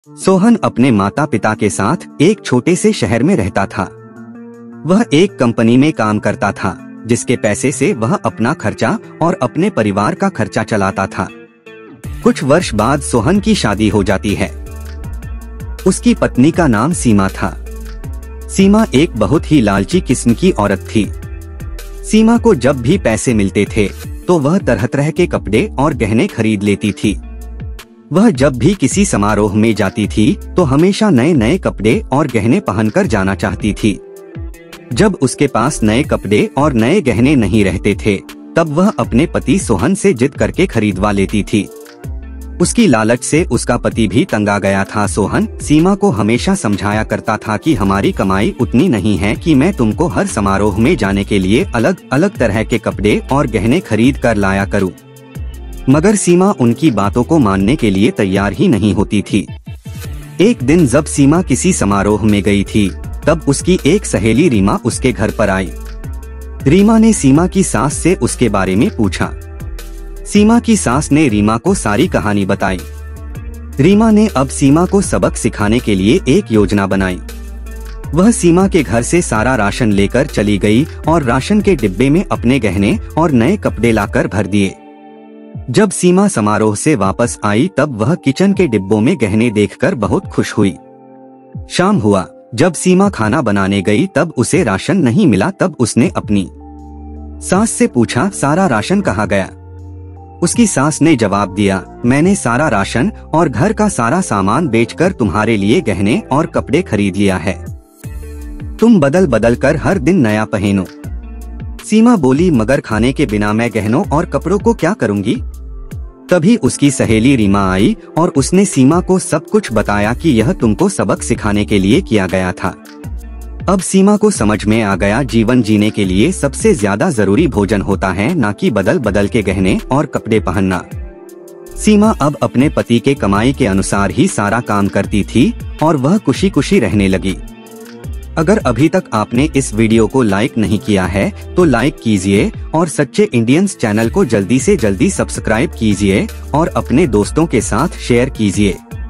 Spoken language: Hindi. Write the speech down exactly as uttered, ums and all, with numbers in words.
सोहन अपने माता पिता के साथ एक छोटे से शहर में रहता था। वह एक कंपनी में काम करता था, जिसके पैसे से वह अपना खर्चा और अपने परिवार का खर्चा चलाता था। कुछ वर्ष बाद सोहन की शादी हो जाती है। उसकी पत्नी का नाम सीमा था। सीमा एक बहुत ही लालची किस्म की औरत थी। सीमा को जब भी पैसे मिलते थे तो वह तरह तरह के कपड़े और गहने खरीद लेती थी। वह जब भी किसी समारोह में जाती थी तो हमेशा नए नए कपड़े और गहने पहनकर जाना चाहती थी। जब उसके पास नए कपड़े और नए गहने नहीं रहते थे तब वह अपने पति सोहन से जिद करके खरीदवा लेती थी। उसकी लालच से उसका पति भी तंगा गया था। सोहन सीमा को हमेशा समझाया करता था कि हमारी कमाई उतनी नहीं है कि मैं तुमको हर समारोह में जाने के लिए अलग अलग तरह के कपड़े और गहने खरीद कर लाया करूं। मगर सीमा उनकी बातों को मानने के लिए तैयार ही नहीं होती थी। एक दिन जब सीमा किसी समारोह में गई थी तब उसकी एक सहेली रीमा उसके घर पर आई। रीमा ने सीमा की सास से उसके बारे में पूछा। सीमा की सास ने रीमा को सारी कहानी बताई। रीमा ने अब सीमा को सबक सिखाने के लिए एक योजना बनाई। वह सीमा के घर से सारा राशन लेकर चली गई और राशन के डिब्बे में अपने गहने और नए कपड़े लाकर भर दिए। जब सीमा समारोह से वापस आई तब वह किचन के डिब्बों में गहने देखकर बहुत खुश हुई। शाम हुआ, जब सीमा खाना बनाने गई तब उसे राशन नहीं मिला। तब उसने अपनी सास से पूछा, सारा राशन कहाँ गया? उसकी सास ने जवाब दिया, मैंने सारा राशन और घर का सारा सामान बेचकर तुम्हारे लिए गहने और कपड़े खरीद लिया है। तुम बदल बदल कर हर दिन नया पहनो। सीमा बोली, मगर खाने के बिना मैं गहनों और कपड़ों को क्या करूंगी? तभी उसकी सहेली रीमा आई और उसने सीमा को सब कुछ बताया कि यह तुमको सबक सिखाने के लिए किया गया था। अब सीमा को समझ में आ गया, जीवन जीने के लिए सबसे ज्यादा जरूरी भोजन होता है, ना कि बदल बदल के गहने और कपड़े पहनना। सीमा अब अपने पति के कमाई के अनुसार ही सारा काम करती थी और वह खुशी खुशी रहने लगी। अगर अभी तक आपने इस वीडियो को लाइक नहीं किया है तो लाइक कीजिए और सच्चे इंडियंस चैनल को जल्दी से जल्दी सब्सक्राइब कीजिए और अपने दोस्तों के साथ शेयर कीजिए।